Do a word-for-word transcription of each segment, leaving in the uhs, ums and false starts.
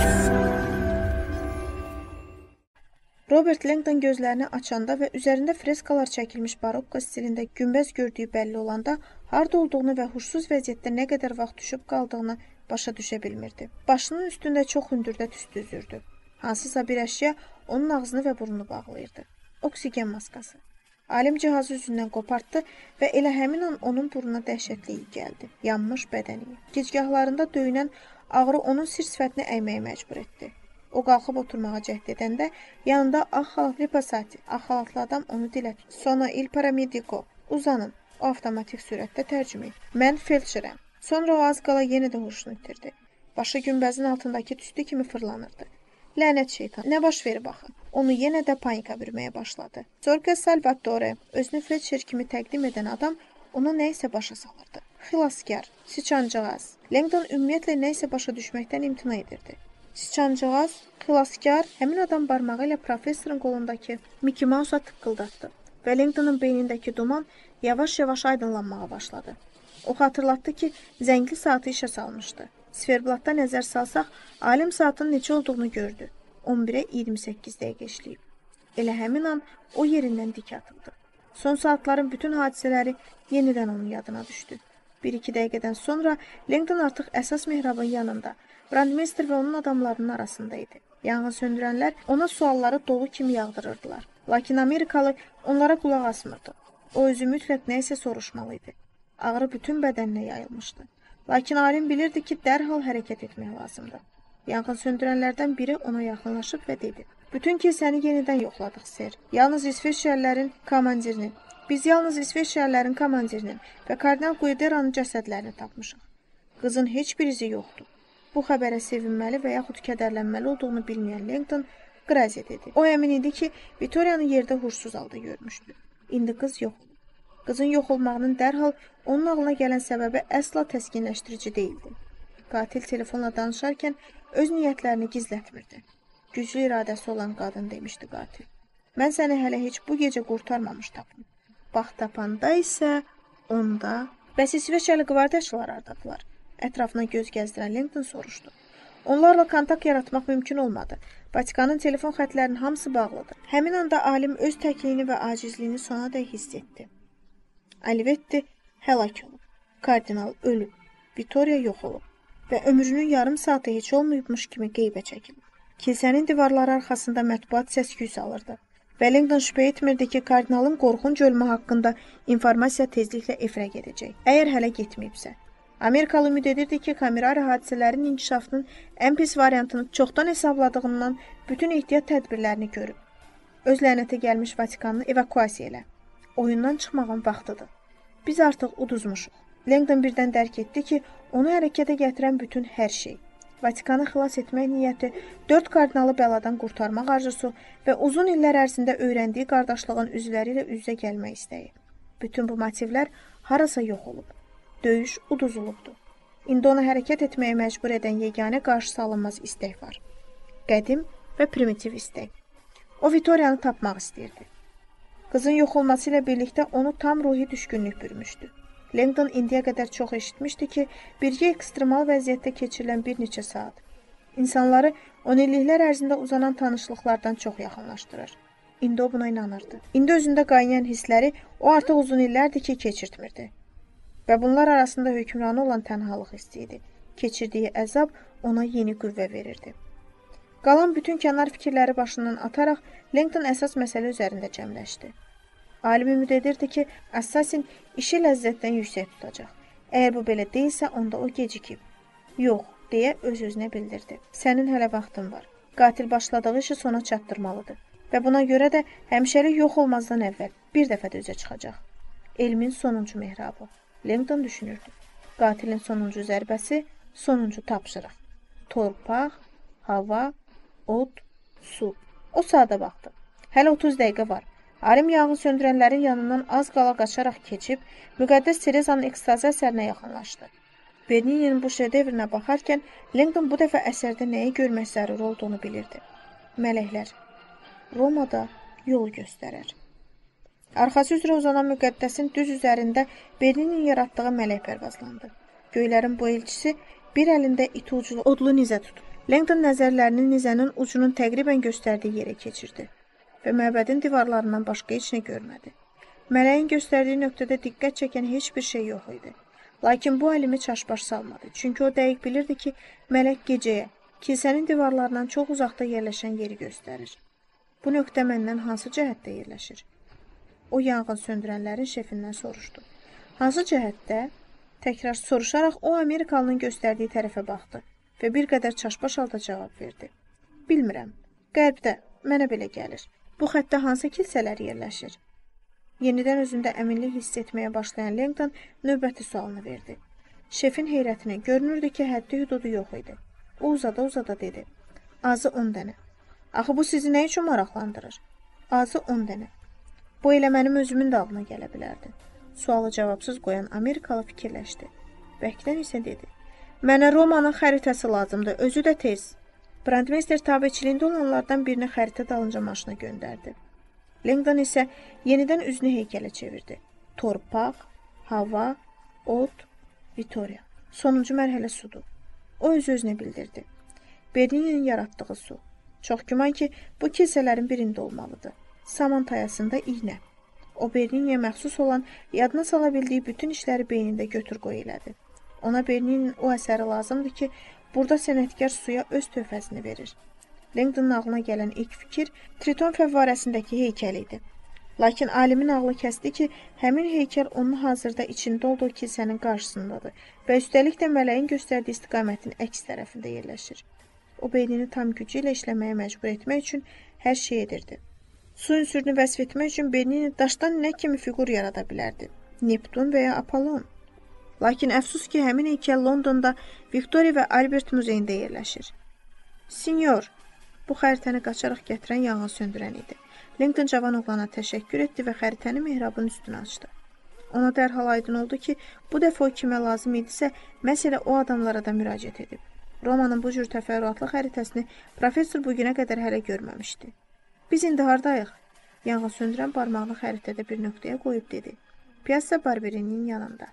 Robert Langdon gözlərini açanda və üzərində freskalar çəkilmiş barokko stilində günbəz gördüyü bəlli olanda harda olduğunu və huşsuz vəziyyətdə nə qədər vaxt düşüb qaldığını başa düşə bilmirdi. Başının üstündə çox hündürdə tüstü üzürdü. Hansısa bir əşya onun ağzını və burnunu bağlayırdı. Oksigen maskası. Alim cihazı üzündən qopartdı və elə həmin an onun burnuna dəhşətli iyi gəldi. Yanmış bədəni. Gicgahlarında döyünən ağrı onun sir sifətini əyməyə məcbur etdi. O qalxıb oturmağa cəhd edəndə yanında ağ xalatlı pasati, ağ xalatlı adam onu dilə tutdu. Sonra il paramediko, uzanın, o avtomatik sürətdə tərcümə etdi. Mən felçirəm. Sonra o az qala yenə də huşunu itirdi. Başı günbəzin altındakı tüstü kimi fırlanırdı. Lənət şeytan, nə baş verib axı? Onu yenə də panika bürməyə başladı. Zorka Salvatore, özünü felçer kimi təqdim edən adam ona nə isə başa salırdı. Xilaskar, siçancığaz. Langdon ümumiyyətlə nə isə başa düşməkdən imtina edirdi. Siçancığaz, xilaskar, həmin adam barmağı ilə professorun qolundakı Mickey Mouse'a tıqqıldatdı və Langdonun beynindəki duman yavaş-yavaş aydınlanmağa başladı. O xatırlatdı ki, zəngli saatı işə salmışdı. Sferblatda nəzər salsaq, alim saatın neçə olduğunu gördü. on birə iyirmi səkkiz dəqiqə işləyib. Elə həmin an o yerindən dik atıldı. Son saatların bütün hadisələri yenidən onun yadına düşdü. Bir-iki dəqiqədən sonra Langdon artıq əsas mehrabın yanında, Brandmeister və onun adamlarının arasında idi. Yanğın söndürənlər ona sualları dolu kimi yağdırırdılar. Lakin Amerikalı onlara qulaq asmırdı. O özü mütləq nə isə soruşmalı idi. Ağrı bütün bədəninə yayılmışdı. Lakin alim bilirdi ki, dərhal hərəkət etmək lazımdır. Yanğın söndürənlərdən biri ona yaxınlaşıb və dedi. Bütün kilsəni yenidən yoxladıq, ser. Yalnız İsveçrəlilərin komandirinin, biz yalnız İsveçrəlilərin komandirinin və kardinal Guideranın cəsədlərini tapmışıq. Qızın heç bir izi yoxdur. Bu xəbərə sevinməli və yaxud kədərlənməli olduğunu bilməyən Langdon Qraziyə dedi. O əmin idi ki, Vitoriyanı yerdə huşsuz halda görmüşdü. İndi qız yox. Qızın yox olmağının dərhal onun ağlına gələn səbəbi əsla təskinləşdirici deyildi. Qatil telefonla danışarkən öz niyyətlərini gizlətmirdi. Güclü iradəsi olan qadın demişdi qatil. Mən səni hələ heç bu gecə qurtarmamış tapım. Bax tapanda isə onda... Bəs İsveçrəli qvardiyaçılar ardadılar. Ətrafına göz gəzdirən Langdon soruşdu. Onlarla kontakt yaratmaq mümkün olmadı. Vatikanın telefon xətlərinin hamısı bağlıdır. Həmin anda alim öz təkliyini və acizliyini sona dək hiss etdi. Olivetti həlak olub. Kardinal ölüb. Vitoriya yox olub. Və ömrünün yarım saatı heç olmayıbmış kimi qeybə çəkilib. Kilsənin divarları arxasında mətbuat səs-küy salırdı. Və Langdon şübhə etmirdi ki, kardinalın qorxunc ölümü haqqında informasiya tezliklə efirə gedəcək. Əgər hələ getməyibsə. Amerikalı ümid edirdi ki, Kamirari hadisələrin inkişafının ən pis variantını çoxdan hesabladığından bütün ehtiyat tədbirlərini görüb. Öz lənətə gəlmiş Vatikanını evakuasiya elə. Oyundan çıxmağın vaxtıdır. Biz artıq uduzmuşuq. Langdon birdən dərk etdi ki, onu hərəkətə gətirən bütün hər şey, Vatikanı xilas etmək niyyəti, dörd kardinalı bəladan qurtarmaq arzusu və uzun illər ərzində öyrəndiyi qardaşlığın üzvləri ilə üz-üzə gəlmək istəyi. Bütün bu motivlər harasa yox olub. Döyüş uduzulubdur. İndi ona hərəkət etməyə məcbur edən yeganə qarşısı alınmaz istək var. Qədim və primitiv istək. O Vitoriyanı tapmaq istəyirdi. Qızın yox olması ilə birlikdə onu tam ruhi düşkünlük bürmüşdü. Langdon indiyə qədər çox eşitmişdi ki, birgə ekstremal vəziyyətdə keçirilən bir neçə saat insanları on illiklər ərzində uzanan tanışlıqlardan çox yaxınlaşdırır. İndi o buna inanırdı. İndi özündə qaynayan hissləri o artıq uzun illərdir ki, keçirtmirdi. Və bunlar arasında hökmranı olan tənhalıq hissi idi. Keçirdiyi əzab ona yeni qüvvə verirdi. Qalan bütün kənar fikirləri başından ataraq Langdon əsas məsələ üzərində cəmləşdi. Alim ümid edirdi ki, assasin işi ləzzətdən yüksək tutacaq. Əgər bu belə deyilsə, onda o gecikib. Yox, deyə öz-özünə bildirdi. Sənin hələ vaxtın var. Qatil başladığı işi sona çatdırmalıdır. Və buna görə də həmişəlik yox olmazdan əvvəl bir dəfə də üzə çıxacaq. Elmin sonuncu mehrabı. Langdon düşünürdü. Qatilin sonuncu zərbəsi, sonuncu tapşırıq. Torpaq, hava, od, su. O saata baxdı. Hələ otuz dəqiqə var. Alim yağın söndürənlərin yanından az qala qaçaraq keçib, müqəddəs Terezanın ekstazi əsərinə yaxınlaşdı. Bernini'nin bu şedevrinə baxarkən, Langdon bu dəfə əsərdə nəyi görmək zəruri olduğunu bilirdi. Mələklər. Romada yol göstərər. Arxası üzrə uzanan müqəddəsin düz üzərində Bernini'nin yaratdığı mələk pərvazlandı. Göylərin bu elçisi bir əlində iti uclu odlu nizə tutub. Langdon nəzərlərini nizənin ucunun təqribən göstərdiyi yerə keçirdi və məbədin divarlarından başqa heç nə görmədi. Mələyin göstərdiyi nöqtədə diqqət çəkən heç bir şey yox idi. Lakin bu alimi çaşbaş salmadı. Çünki o dəqiq bilirdi ki, mələk gecəyə, kilsənin divarlarından çox uzaqda yerləşən yeri göstərir. Bu nöqtə məndən hansı cəhətdə yerləşir? O yanğın söndürənlərin şefindən soruşdu. Hansı cəhətdə? Təkrar soruşaraq o Amerikalının göstərdiyi tərəfə baxdı və bir qədər çaşbaş halda cavab verdi. Bilmirəm. Qərbdə, mənə belə gəlir. Bu xəttdə hansı kilsələr yerləşir? Yenidən özündə əminlik hiss etməyə başlayan Langdon növbəti sualını verdi. Şefin heyrətinə görünürdü ki, həddi hüdudu yox idi. O uzada-uzada dedi. Azı on dənə. Axı bu sizi nə üçün maraqlandırır? Azı on dənə. Bu elə mənim özümün də ağlına gələ bilərdi. Sualı cavabsız qoyan Amerikalı fikirləşdi. Bəkdən isə dedi. Mənə Romanın xəritəsi lazımdır, özü də tez. Brandmeister tabeçiliyində olanlardan birini xəritə dalınca maşına göndərdi. Langdon isə yenidən üzünü heykələ çevirdi. Torpaq, hava, ot, Vitoria. Sonuncu mərhələ sudur. O öz-özünə bildirdi. Berninin yaratdığı su. Çox güman ki, bu kilsələrin birində olmalıdır. Saman tayasında iynə. O Berniniyə məxsus olan, yadına sala bildiyi bütün işləri beynində götür-qoy elədi. Ona Berninin o əsəri lazımdır ki, burada sənətkar suya öz töhfəsini verir. Langdonun ağlına gələn ilk fikir Triton fəvvarəsindəki heykəl idi. Lakin alimin ağlı kəsdi ki, həmin heykəl onun hazırda içində olduğu kilsənin qarşısındadır və üstəlik də mələyin göstərdiyi istiqamətin əks tərəfində yerləşir. O beynini tam gücü ilə işləməyə məcbur etmək üçün hər şey edirdi. Su ünsürünü vəsf etmək üçün Bernini daşdan nə kimi fiqur yarada bilərdi? Neptun və ya Apollon. Lakin əfsus ki, həmin heykəl Londonda Victoria və Albert muzeyində yerləşir. Sinyor, bu xəritəni qaçaraq gətirən yanğın söndürən idi. Langdon cavan oğlana təşəkkür etdi və xəritəni mehrabın üstünə açdı. Ona dərhal aydın oldu ki, bu dəfə o kimə lazım idisə, məhz elə o adamlara da müraciət edib. Romanın bu cür təfərrüatlı xəritəsini professor bu günə qədər hələ görməmişdi. Biz indi hardayıq? Yanğın söndürən barmağını xəritədə bir nöqtəyə qoyub dedi. Piazza Barberinin yanında.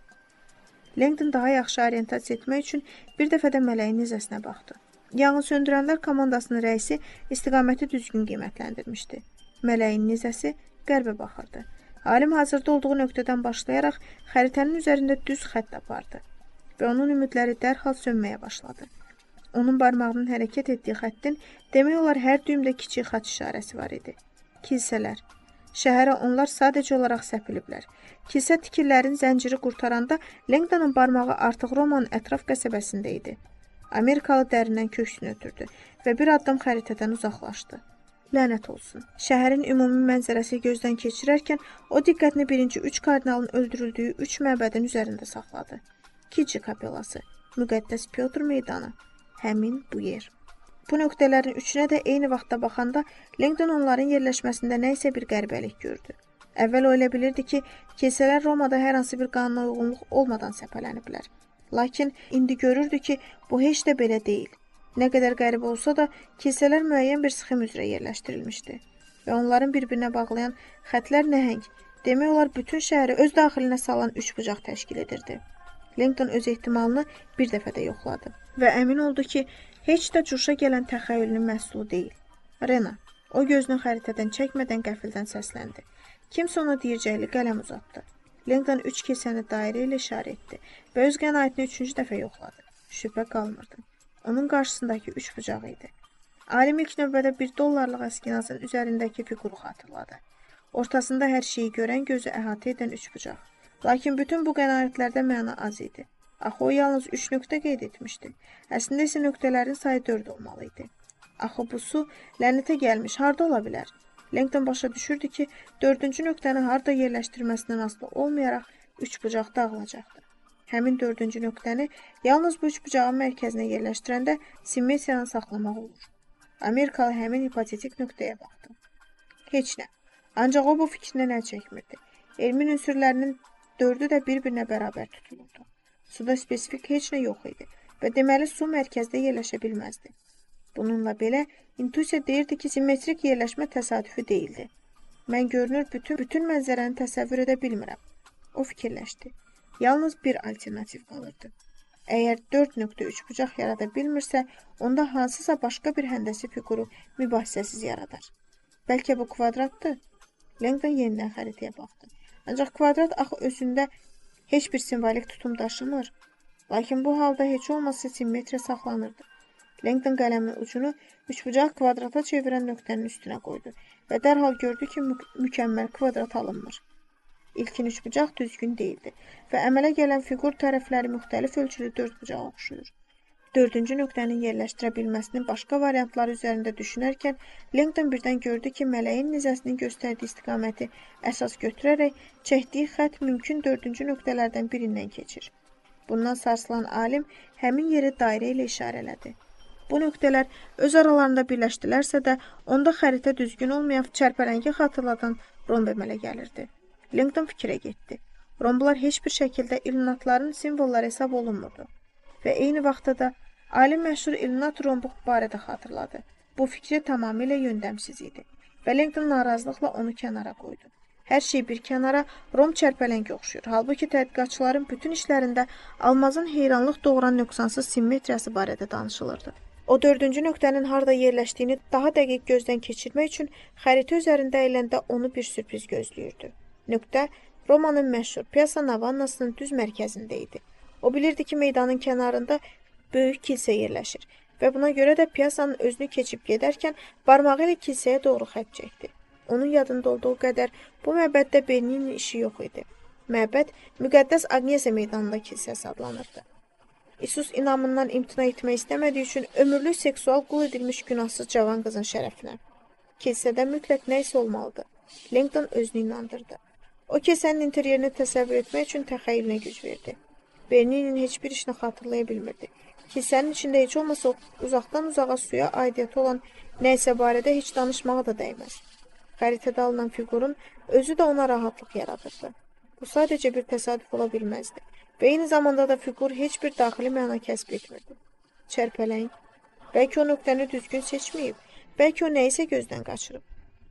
Langdon daha yaxşı orientasiya etmək üçün bir dəfə də mələyin nizəsinə baxdı. Yanğın söndürənlər komandasının rəisi istiqaməti düzgün qiymətləndirmişdi. Mələyin nizəsi qərbə baxırdı. Alim hazırda olduğu nöqtədən başlayaraq xəritənin üzərində düz xətt apardı və onun ümidləri dərhal sönməyə başladı. Onun barmağının hərəkət etdiyi xəttin demək olar hər düymdə kiçik xaç işarəsi var idi. Kilsələr. Şəhərə onlar sadəcə olaraq səpiliblər. Kilsə tikillərin zənciri qurtaranda Langdonun barmağı artıq Romanın ətraf qəsəbəsində idi. Amerikalı dərindən köksünü ötürdü və bir addım xəritədən uzaqlaşdı. Lənət olsun. Şəhərin ümumi mənzərəsi gözdən keçirərkən o diqqətini birinci üç kardinalın öldürüldüyü üç məbədin üzərində saxladı. Kiçi kapelası, Müqəddəs Pyotr meydanı, həmin bu yer. Bu nöqtələrin üçünə də eyni vaxtda baxanda Langdon onların yerləşməsində nə isə bir qəribəlik gördü. Əvvəl o elə bilirdi ki, kilsələr Romada hər hansı bir qanuna uyğunluq olmadan səpələniblər. Lakin indi görürdü ki, bu heç də belə deyil. Nə qədər qəribə olsa da, kilsələr müəyyən bir sxem üzrə yerləşdirilmişdi və onların bir-birinə bağlayan xətlər nəhəng, demək olar bütün şəhəri öz daxilinə salan üç bucaq təşkil edirdi. Langdon öz ehtimalını bir dəfə də yoxladı və əmin oldu ki, heç də cuşa gələn təxəyyülünün məhsulu deyil. Rena, o gözünü xəritədən çəkmədən qəfildən səsləndi. Kimsə ona deyəcəkli qələm uzatdı. Langdon üç kilsəni dairə ilə işarə etdi və öz qənaətini üçüncü dəfə yoxladı. Şübhə qalmırdı. Onun qarşısındakı üç bucağı idi. Alim ilk növbədə bir dollarlıq əskinasın üzərindəki fiquru xatırladı. Ortasında hər şeyi görən gözü əhatə edən üç bucaq. Lakin bütün bu qənaətlərdə məna az idi. Axı o yalnız üç nöqtə qeyd etmişdi. Əslində isə nöqtələrin sayı dörd olmalı idi. Axı bu su lənətə gəlmiş, harda ola bilər? Langdon başa düşürdü ki, dördüncü nöqtəni harda yerləşdirməsindən asılı olmayaraq üç bucaq dağılacaqdı. Həmin dördüncü nöqtəni yalnız bu üç bucağın mərkəzinə yerləşdirəndə simmetriyanı saxlamaq olur. Amerikalı həmin hipotetik nöqtəyə baxdı. Heç nə. Ancaq o bu fikrindən əl çəkmirdi. Elmin ünsürlərinin dördü də bir-birinə bərabər tutulurdu. Suda spesifik heç nə yox idi və deməli su mərkəzdə yerləşə bilməzdi. Bununla belə, intuisiya deyirdi ki, simmetrik yerləşmə təsadüfi deyildi. Mən görünür bütün, bütün mənzərəni təsəvvür edə bilmirəm. O fikirləşdi. Yalnız bir alternativ qalırdı. Əgər dörd nöqtə üç bucaq yarada bilmirsə, onda hansısa başqa bir həndəsi fiquru mübahisəsiz yaradar. Bəlkə bu kvadratdır? Langdon yenidən xəritəyə baxdı. Ancaq kvadrat axı özündə heç bir simvolik tutum daşımır. Lakin bu halda heç olmasa simmetriya saxlanırdı. Langdon qələmin ucunu üçbucaq kvadrata çevirən nöqtənin üstünə qoydu və dərhal gördü ki, mü mükəmməl kvadrat alınmır. İlkin üçbucaq düzgün değildi və əmələ gələn fiqur tərəfləri müxtəlif ölçülü dördbucağa oxşuyur. Dördüncü nöqtənin yerləşdirə bilməsinin başqa variantları üzərində düşünərkən, Langdon birdən gördü ki, mələyin nizəsinin göstərdiyi istiqaməti əsas götürərək çəkdiyi xətt mümkün dördüncü nöqtələrdən birindən keçir. Bundan sarsılan alim həmin yeri dairə ilə işarələdi. Bu nöqtələr öz aralarında birləşdilərsə də, onda xəritə düzgün olmayan çərpələngi xatırladan romb əmələ gəlirdi. Langdon fikrə getdi. Romblar heç bir şəkildə illuminatların simvolları hesab olunmurdu. Və eyni vaxtda da alim məşhur illuminat rombu barədə xatırladı. Bu fikri tamamilə yöndəmsiz idi. Və Langdon narazılıqla onu kənara qoydu. Hər şey bir kənara rom çərpələngi oxşuyur. Halbuki tədqiqatçıların bütün işlərində almazın heyranlıq doğuran nöqsansız simmetriyası barədə danışılırdı. O dördüncü nöqtənin harda yerləşdiyini daha dəqiq gözdən keçirmək üçün xəritə üzərində əyləndə onu bir sürpriz gözləyirdi. Nöqtə Romanın məşhur Piazza Navannasının düz mərkəzində idi. O bilirdi ki, meydanın kənarında böyük kilsə yerləşir və buna görə də piyasanın özünü keçib gedərkən barmağı ilə kilsəyə doğru xətt çəkdi. Onun yadında olduğu qədər bu məbəddə Berninin işi yox idi. Məbəd Müqəddəs Agnesa meydanında kilsəsi adlanırdı. İsus inamından imtina etmək istəmədiyi üçün ömürlük seksual qul edilmiş günahsız cavan qızın şərəfinə. Kilsədə mütləq nə isə olmalıdır. Langdon özünü inandırdı. O kilsənin interyerini təsəvvür etmək üçün təxəyyülünə güc verdi. Berninin heç bir işini xatırlaya bilmirdi. Kilsənin içində heç olmasa uzaqdan uzağa suya aidiyyəti olan nə isə barədə heç danışmağa da dəyməz. Xəritədə alınan fiqurun özü də ona rahatlıq yaradırdı. Bu sadəcə bir təsadüf ola bilməzdi. Və eyni zamanda da fiqur heç bir daxili məna kəsb etmirdi. Çərpələng. Bəlkə o nöqtəni düzgün seçməyib, bəlkə o nə isə gözdən qaçırıb.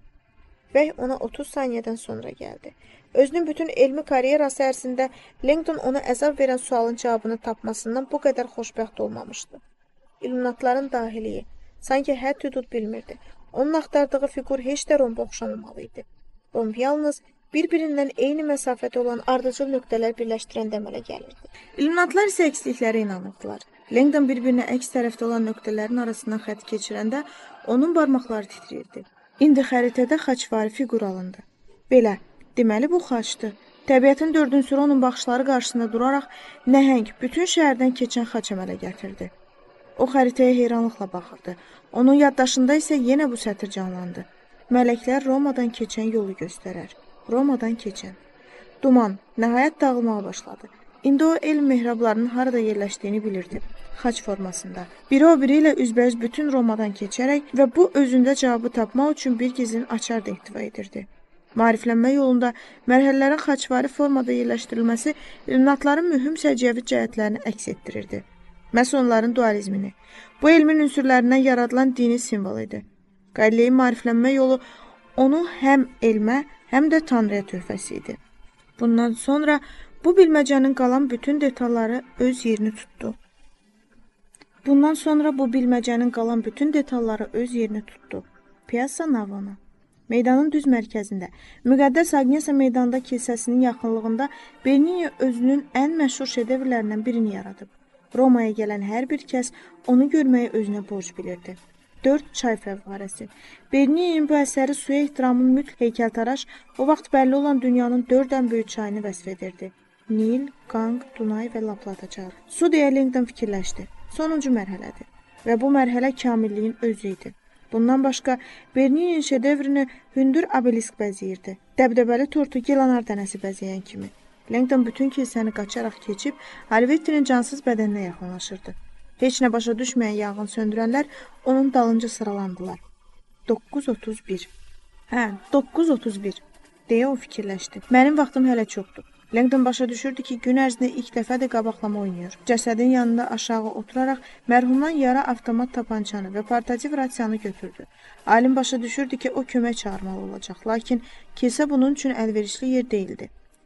Bəh ona otuz saniyədən sonra gəldi. Özünün bütün elmi karyerası ərzində Langdon ona əzab verən sualın cavabını tapmasından bu qədər xoşbəxt olmamışdı. İlluminatların dahiliyi. Sanki hədd hüdud bilmirdi. Onun axtardığı fiqur heç də romba oxşamamalı idi. Romb yalnız bir-birindən eyni məsafədə olan ardıcıl nöqtələr birləşdirən əmələ gəlirdi. İlluminatlar isə əksliklərə inanırdılar. Langdon bir-birinə əks tərəfdə olan nöqtələrin arasından xətt keçirəndə onun barmaqları titrəyirdi. İndi xəritədə xaçvari fiqur alındı. Belə, deməli bu xaçdır. Təbiətin dörd ünsürü onun baxışları qarşısında duraraq nəhəng, bütün şəhərdən keçən xaç əmələ gətirdi. O xəritəyə heyranlıqla baxırdı. Onun yaddaşında isə yenə bu sətir canlandı. Mələklər Romadan keçən yolu göstərər. Romadan keçən. Duman nəhayət dağılmağa başladı. İndi o elm mehrablarının harada yerləşdiyini bilirdi. Xaç formasında. Biri o biri ilə üzbəüz bütün Romadan keçərək və bu özündə cavabı tapmaq üçün bir gizlin açar da ihtiva edirdi. Maariflənmə yolunda mərhələlərin xaçvari formada yerləşdirilməsi illuminatların mühüm səciyyəvi cəhətlərini əks etdirirdi. Məhz onların dualizmini. Bu elmin ünsürlərindən yaradılan dini simvol idi. Qalileyin maariflənmə yolu onu həm elmə, həm də Tanrıya töhfəsi idi. Bundan sonra bu bilməcənin qalan bütün detalları öz yerini tutdu. Bundan sonra bu bilməcənin qalan bütün detalları öz yerini tutdu. Piazza Navona. Meydanın düz mərkəzində, Müqəddəs Agnesa meydanında kilsəsinin yaxınlığında Bernini özünün ən məşhur şedevrlərindən birini yaradıb. Romaya gələn hər bir kəs onu görməyi özünə borc bilirdi. Dörd çay fəvvarəsi. Berninin bu əsəri suya ehtiramın mütləq heykəltaraş, o vaxt bəlli olan dünyanın dörd ən böyük çayını vəsf edirdi. Nil, Qanq, Dunay və Laplata çayı. Su deyə Langdon fikirləşdi. Sonuncu mərhələdir. Və bu mərhələ kamilliyin özü idi. Bundan başqa Berninin şedevrini hündür obelisk bəzəyirdi. Dəbdəbəli tortu gilanar dənəsi bəzəyən kimi. Langdon bütün kilsəni qaçaraq keçib Alvettinin cansız bədəninə yaxınlaşırdı. Heç nə başa düşməyən yanğın söndürənlər onun dalınca sıralandılar. doqquz otuz bir. Hə, doqquz otuz bir. Deyə o fikirləşdi. Mənim vaxtım hələ çoxdur. Langdon başa düşürdü ki, gün ərzində ilk dəfədir qabaqlama oynayır. Cəsədin yanında aşağı oturaraq mərhumdan yara avtomat tapançanı və portativ rasiyanı götürdü. Alim başa düşürdü ki, o kömək çağırmalı olacaq, lakin kilsə bunun üçün əlverişli yer deyildi.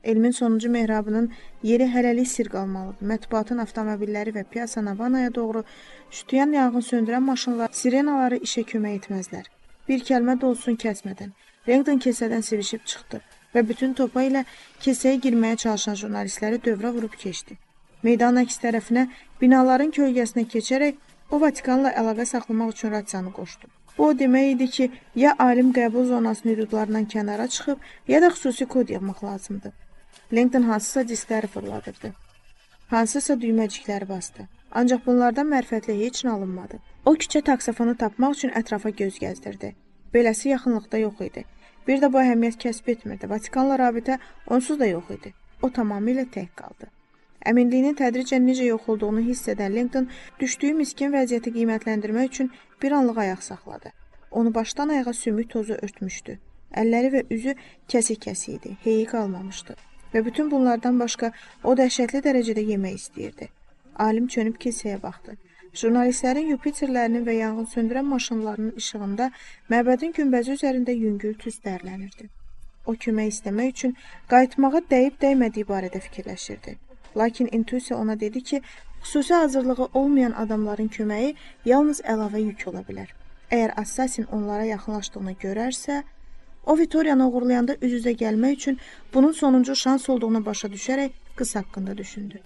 Elmin sonuncu mehrabının yeri hələlik sir qalmalıdır. Mətbuatın avtomobilləri və Piazza Navanaya doğru şütüyən yanğın söndürən maşınlar, sirenaları işə kömək etməzlər. Bir kəlmə də olsun kəsmədən. Langdon kilsədən sivişib çıxdı və bütün topa ilə kilsəyə girməyə çalışan jurnalistləri dövrə vurub keçdi. Meydanın əks tərəfinə, binaların kölgəsinə keçərək o Vatikanla əlaqə saxlamaq üçün rasiyanı qoşdu. Bu o demək idi ki, ya alim qəbul zonasının hüdudlarından kənara çıxıb, ya da xüsusi kod yığmaq lazımdır. Langdon hansısa diskləri fırladırdı. Hansısa düyməcikləri bastı. Ancaq bunlardan mərfətlə heç nə alınmadı. O küçə taksofonu tapmaq üçün ətrafa göz gəzdirdi. Beləsi yaxınlıqda yox idi. Bir də bu əhəmiyyət kəsb etmirdi. Vatikanla rabitə onsuz da yox idi. O tamamilə tək qaldı. Əminliyinin tədricən necə yox olduğunu hiss edən Langdon düşdüyü miskin vəziyyəti qiymətləndirmək üçün bir anlıq ayaq saxladı. Onu başdan ayağa sümük tozu örtmüşdü. Əlləri və üzü kəsik-kəsik idi, heyi qalmamışdı. Və bütün bunlardan başqa o dəhşətli dərəcədə yemək istəyirdi. Alim çönüb kilsəyə baxdı. Jurnalistlərin Yupiterlərinin və yanğın söndürən maşınlarının işığında məbədin günbəzi üzərində yüngül tüs dərlənirdi. O kömək istəmək üçün qayıtmağa dəyib-dəymədiyi barədə fikirləşirdi. Lakin intuisiya ona dedi ki, xüsusi hazırlığı olmayan adamların köməyi yalnız əlavə yük ola bilər. Əgər assasin onlara yaxınlaşdığını görərsə, o Vitoriyanı uğurlayanda üz-üzə gəlmək üçün bunun sonuncu şans olduğunu başa düşərək qız haqqında düşündü.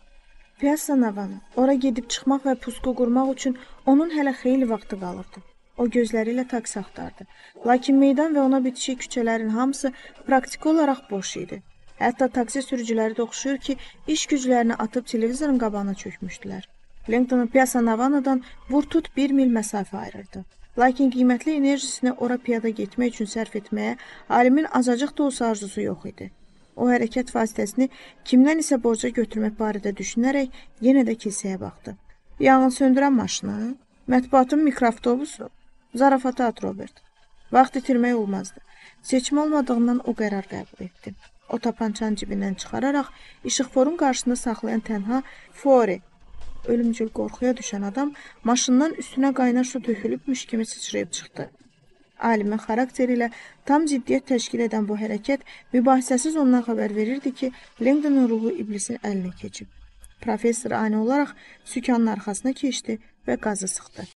Piazza Navana, ora gedib çıxmaq və pusqu qurmaq üçün onun hələ xeyli vaxtı qalırdı. O gözləri ilə taksi axtardı. Lakin meydan və ona bitişik küçələrin hamısı praktiki olaraq boş idi. Hətta taksi sürücüləri də oxşuyur ki, iş güclərini atıb televizorun qabağına çökmüşdülər. Langdonu Piazza Navanadan vur-tut bir mil məsafə ayırırdı. Lakin qiymətli enerjisini ora piyada getmək üçün sərf etməyə alimin azacıq da olsa arzusu yox idi. O hərəkət vasitəsini kimdən isə borca götürmək barədə düşünərək yenə də kilsəyə baxdı. Yanğın söndürən maşını, mətbuatın mikroavtobusu, zarafata at Robert. Vaxt itirmək olmazdı. Seçim olmadığından o qərar qəbul etdi. O tapançanı cibindən çıxararaq işıqforun qarşısında saxlayan tənha Fori, ölümcül qorxuya düşən adam maşından üstünə qaynar su tökülübmüş kimi sıçrayıb çıxdı. Alimin xarakteri ilə tam ciddiyyət təşkil edən bu hərəkət mübahisəsiz ondan xəbər verirdi ki, Langdonun ruhu iblisin əlinə keçib. Professor ani olaraq sükanın arxasına keçdi və qazı sıxdı.